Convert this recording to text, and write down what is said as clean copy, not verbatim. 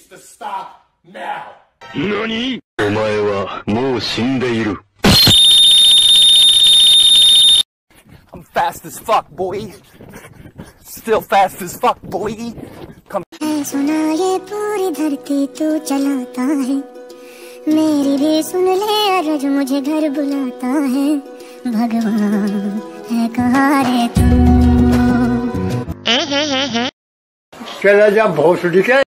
needs to stop now. 何？お前はもう死んでいる。 I'm fast as fuck, boy. Still fast as fuck, boy. Come. सुना ये पूरी धरती तू चलाता है, मेरी भी सुन ले अरज मुझे घर बुलाता है, भगवान है कहाँ रे तू। चला जा भोसड़ी के